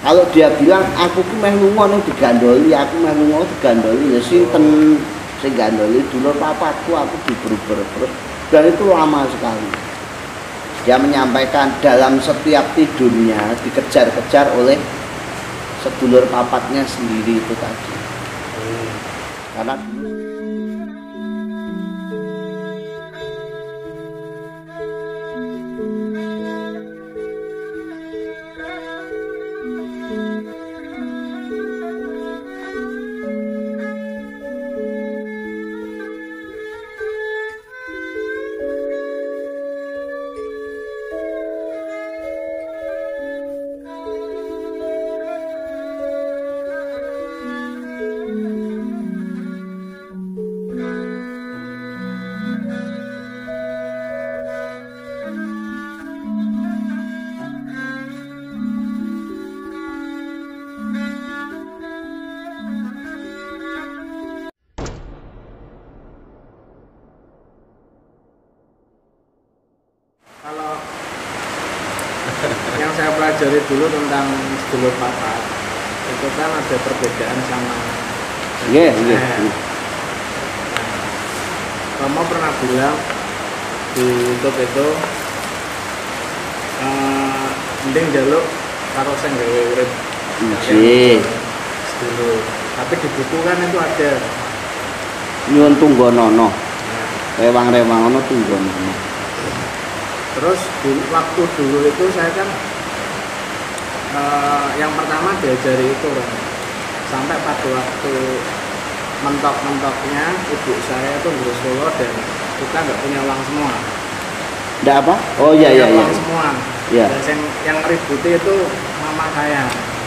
Kalau dia bilang aku ku meh lunga ning digandoli, aku meh lunga digandoli, ya sinten sing gandoli dulur papatku, aku diber-ber terus. Dan itu lama sekali. Dia menyampaikan dalam setiap tidurnya dikejar-kejar oleh sedulur papatnya sendiri itu tadi. Karena kalau yang saya pelajari dulu tentang sedulur papat itu kan ada perbedaan sama Romo pernah bilang di YouTube itu mending jaluk karo sing gawe urip sedulur, tapi di buku kan itu ada nyuwun tunggonono rewang-rewang ono tunggonono. Terus waktu dulu itu saya kan yang pertama diajari itu sampai pada waktu mentok-mentoknya ibu saya itu di Solo dan kita nggak punya uang semua. Nggak apa? Oh iya iya iya. Uang semua. Ya. Dan yang ributi itu mama saya.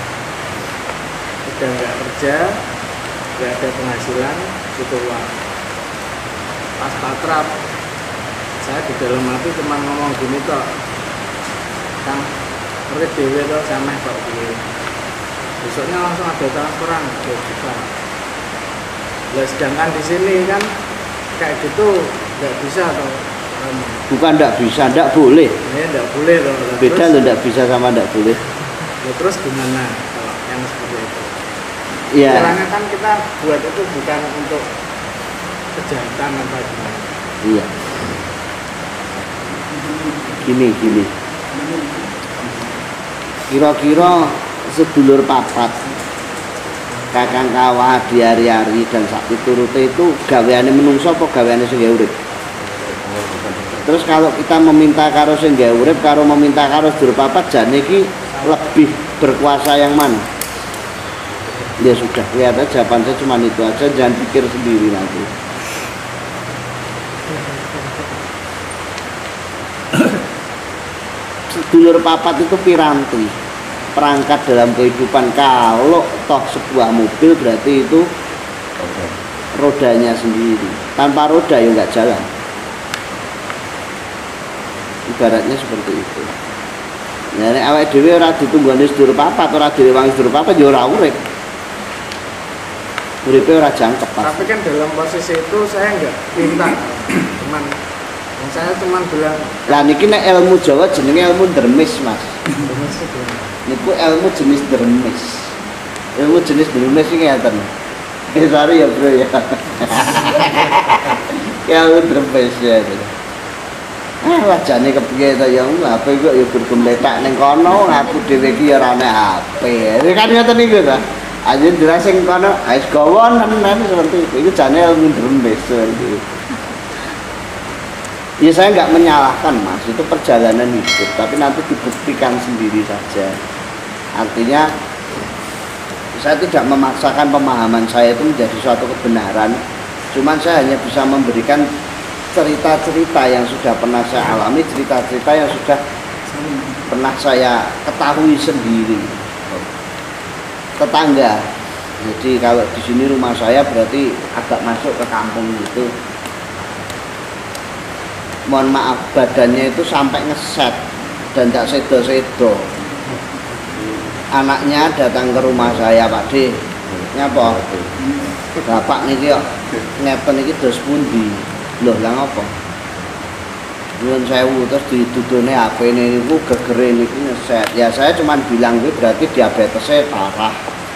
Udah nggak kerja, nggak ada penghasilan, itu uang. Pas patrap, saya di dalam hati cuma ngomong gini kok, Kang, ngerti dewe toh sameh kok gini. Besoknya langsung ada transferan 2 juta. Lah sedangkan di sini kan kayak gitu nggak bisa toh. Bukan nggak bisa, nggak boleh. Ini nggak boleh toh. Beda loh nggak bisa sama nggak boleh. Ya, terus gimana kalau yang seperti itu? Iya. Caranya kan kita buat itu bukan untuk kejahatan apa gimana? Iya. Gini. Kira-kira sedulur papat kakang kawah di hari-hari dan sakti turute itu gaweane menungso apa gaweane sing urip? Terus kalau kita meminta karo sing urip karo meminta karo sedulur papat jane iki lebih berkuasa yang mana? Ya sudah, kelihatan jawaban saya cuma itu aja, jangan pikir sendiri nanti. Sedulur papat itu piranti, perangkat dalam kehidupan. Kalau toh sebuah mobil berarti itu rodanya sendiri, tanpa roda ya nggak jalan. Ibaratnya seperti itu. Ya nek awake dhewe ora ditunggoni sedulur papat, ora direwangi sedulur papat ya ora urip. Uripe ora jangkep pas. Tapi kan dalam posisi itu saya nggak minta, cuman saya cuman bilang. Lah niki nek ilmu Jawa jenenge ilmu dermis, Mas. Niku ilmu jenis dermis. Ilmu jenis dermis iki ngeten. Sorry ya, Bro ya. Ilmu dermis ya. Wajane kepiye to ya, HP kok ya bergumletak ning kono, aku dhewe iki ya ora nek HP. Kan ngoten niku to. Aja dirasing kono, ais gawon tenan seperti itu. Itu jane ilmu dermis seperti itu. Ya saya nggak menyalahkan Mas, itu perjalanan hidup, tapi nanti dibuktikan sendiri saja. Artinya saya tidak memaksakan pemahaman saya itu menjadi suatu kebenaran, cuman saya hanya bisa memberikan cerita-cerita yang sudah pernah saya alami, cerita-cerita yang sudah pernah saya ketahui sendiri. Tetangga, jadi kalau di sini rumah saya berarti agak masuk ke kampung itu. Mohon maaf, badannya itu sampai ngeset dan tak sedo-sedo. Anaknya datang ke rumah saya, Pak D. Nyapa? Bapak niki kok ngeten iki dos pundi? Loh, lah ngopo? nyuwun sewu terus didudune HP-ne niku gegere niku nyeset. Ya saya cuma bilang kuwi berarti diabetesnya parah.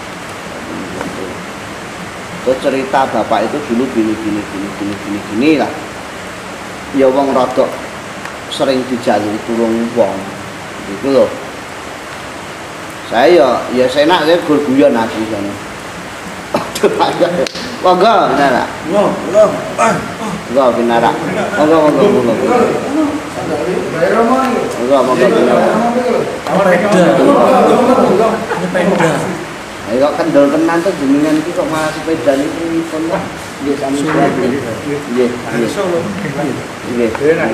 Terus cerita bapak itu dulu gini lah. Ya wong rodok sering dijaluk tulung wong. Gitu loh. Saya ya senak saya guyon aku sana. Monggo Binara. Monggo Binara. Monggo. Monggo Binara. Ayo kok kendel tenan to jenengan iki kok malah sepeda niku kon lah. Nggih sami kuwi. Nggih. Nggih.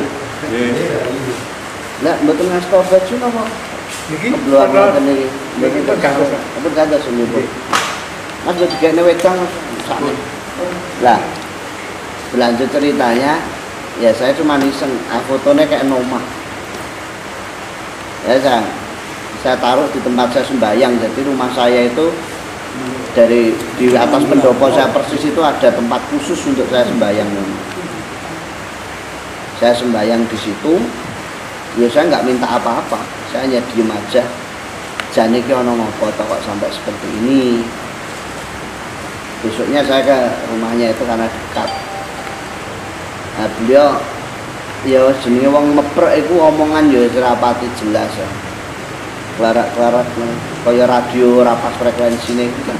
Lah mboten ngasta baju napa? Niki belum niki. Niki gak semipun. Mas yo digene wedang sakne. Lah. Berlanjut ceritanya, ya saya cuma iseng, fotonya kayak nomah. Ya saya taruh di tempat saya sembahyang. Jadi rumah saya itu di atas pendopo saya persis itu ada tempat khusus untuk saya sembahyang. Saya sembahyang di situ. Ya saya nggak minta apa-apa, saya hanya diem aja. Jane ki ono ngopo kok sampai seperti ini. Besoknya saya ke rumahnya itu karena dekat. Nah, beliau ya jenenge wong meprek iku omongan ya serapati jelas ya. Klarak-klarak kaya radio rapas frekuensine gitu.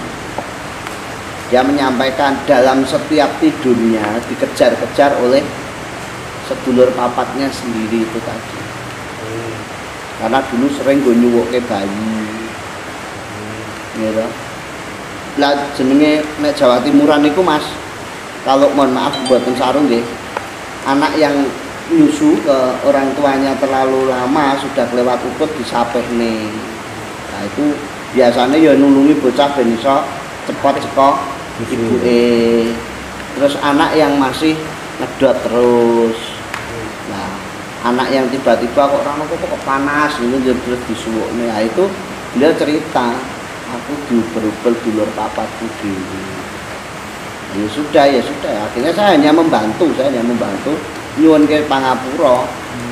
Dia menyampaikan dalam setiap tidurnya dikejar-kejar oleh sedulur papatnya sendiri itu tadi. Karena dulu sering gue nyuwuke bayi. Gitu. Lah jenenge nek Jawa Timuran niku Mas, kalau mohon maaf buatan sarung nggih. Anak yang nyusu ke orang tuanya terlalu lama sudah kelewat ukut disapeh nih. Nah itu biasanya ya nulungi bocah ben iso cepot cekok ibuke. Terus anak yang masih ngedot terus. Nah, anak yang tiba-tiba kok orang kok panas ini terus disuwukne. Nah itu dia cerita, aku diuber-uber dulur papatku dhewe. Ya sudah, akhirnya saya hanya membantu nyuwun ke pangapura.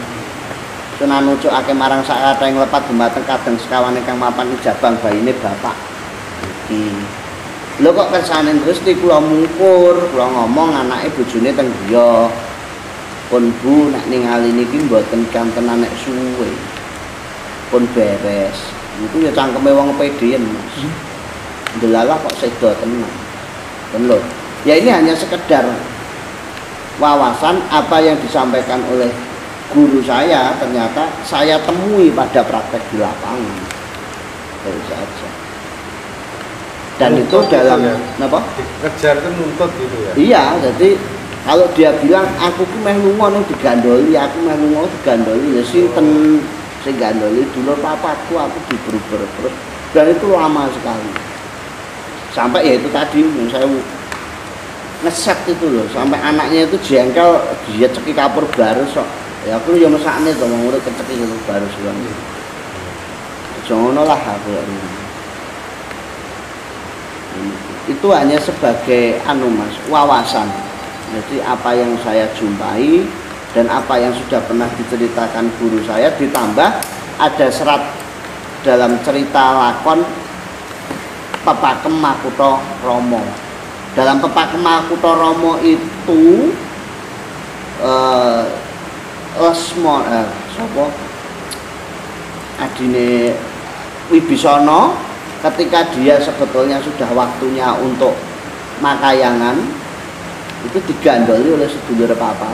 Sunan ucuk ake marang sak kathah lepat dumateng kadang sekawan ingkang mapan ijabang bayine bapak iki. Lho kok kersane Gusti kula mungkur, kula ngomong anake bojone teng griya. Pun Bu nek ningali niki mboten kantenan nek suwe. Pun beres. Niku ya cangkeme wong pedean, Mas. Delalah kok sedo tenan. Ben lho. Ya ini hanya sekedar wawasan apa yang disampaikan oleh guru saya ternyata saya temui pada praktek di lapangan. Itu saja. Dan nuntut itu dalam ya? Apa? Kejar itu nuntut gitu ya? Iya, jadi kalau dia bilang aku ku meh lunga ning digandoli, aku meh lunga digandoli, ya sinten sing gandoli dulur papatku aku diber-ber terus. Dan itu lama sekali. Sampai ya itu tadi yang saya ngeset itu loh, sampai anaknya itu jengkel dia ceki kapur baru sok. Ya aku ya mesakne to wong urip keceki ngono baru suwan. Jono lah aku ya. Itu hanya sebagai Mas, wawasan. Jadi apa yang saya jumpai dan apa yang sudah pernah diceritakan guru saya ditambah ada serat dalam cerita lakon Pepakem Makutha Rama. Dalam Pepakem Makutha Rama itu Lesmana sapa adine Wibisana ketika dia sebetulnya sudah waktunya untuk makayangan itu digandoli oleh sedulur papat.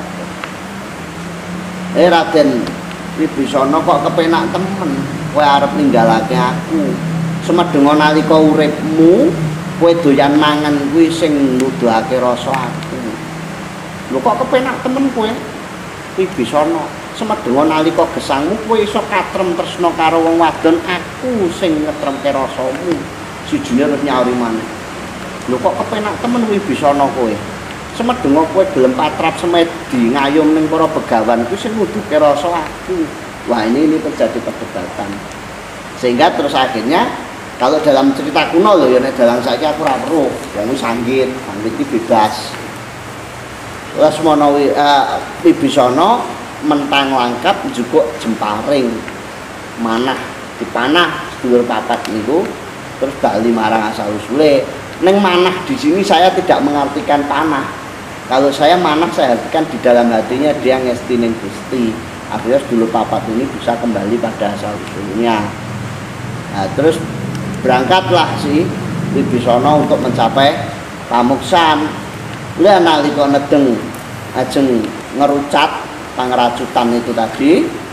Raden Wibisana kok kepenak temen kowe arep ninggalake aku. Semedhenga nalika uripmu kowe doyan mangan kuwi sing nuduhake rasa aku. Lho kok kepenak temen kowe? Wibisana semedhenga nalika gesangmu kowe iso katrem tresna karo wong wadon, aku sing ngetremke rasamu. Sijine terus nyauri maneh. Lho kok kepenak temen Wibisana kowe? Semedhenga kowe gelem patrap semedi ngayum ning para begawan kuwi sing nuduhke rasa aku. Wah ini terjadi perdebatan. Sehingga terus akhirnya kalau dalam cerita kuno loh ya nek dalang saiki aku ora weruh, ya wis sanggit iki bebas. Lesmana Wibisana mentang langkap juga jemparing manah dipanah sedulur papat niku terus bali marang asal usule. Neng manah di sini saya tidak mengartikan panah. Kalau saya manah saya artikan di dalam hatinya dia ngestinin Gusti. Akhirnya sedulur papat ini bisa kembali pada asal usulnya. Nah, terus berangkatlah si Wibisana untuk mencapai pamuksan. Lah nalika nedeng ajeng ngerucat pangracutan itu tadi,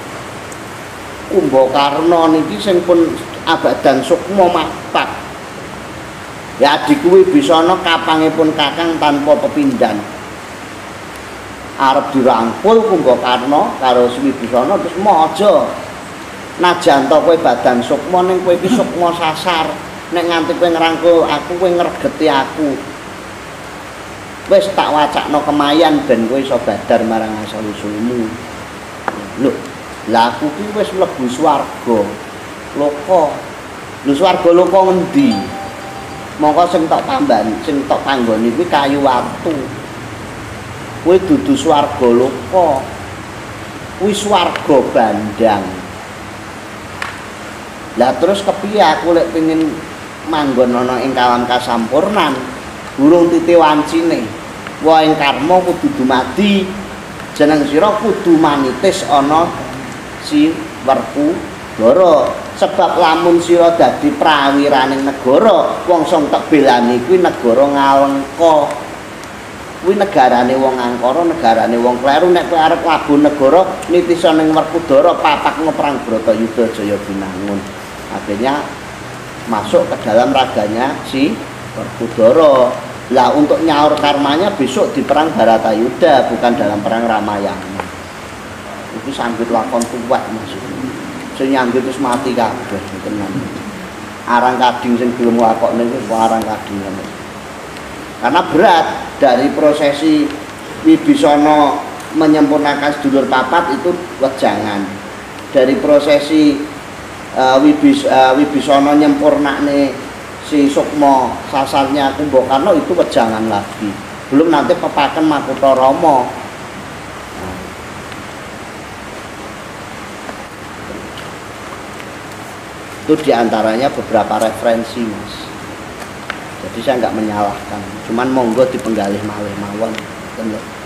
Kumbakarna niki sing pun abadan sukma mapak. Ya adiku Wibisana kapangipun Kakang tanpa pepindhan. Arep dirangkul Kumbakarna karo Wibisana terus maja. Najan to kowe badan sukma ning kowe iki sukma sasar. Nek nganti kowe ngrangkul aku kowe ngregeti aku. Wis tak wacakno kemayan ben kowe iso badar marang asal usulmu. Lho, lah aku ki wis mlebu swarga. Loka. Lho swarga loka ngendi? Mongko sing tok tamban, sing tok panggone kuwi kayu watu. Kowe dudu swarga loka. Kuwi swarga bandang. Lah terus kepiye aku lek pengin manggon ana ing kalam kasampurnan, burung titi wancine. Wah ing karma kudu dumadi. Jeneng sira kudu manitis ana si Werkudara. Sebab lamun sira dadi prawiraning negara, wong sing tak belani kuwi negara Ngalengka. Kuwi negarane wong angkara, negarane wong kleru. Nek kowe arep labuh negara nitisa ning Werkudara, papakno perang Bratayuda Jaya Binangun. Akhirnya masuk ke dalam raganya si Werkudara. Lah untuk nyaur karmanya besok di perang Baratayuda, bukan dalam perang Ramayana. Itu sambut lakon kuat maksudnya. Sing nyambut terus mati kabeh tenan. Arang kading sing gelem lakokne iku arang kading. Karena berat dari prosesi Wibisana menyempurnakan sedulur papat itu wejangan. Dari prosesi Wibisana nyempurnakne si sukma sasarnya Kumbakarna itu wejangan lagi. Belum nanti pepaken Makutarama. Itu diantaranya beberapa referensi mas. Jadi saya nggak menyalahkan, cuman monggo dipenggalih malih mawon.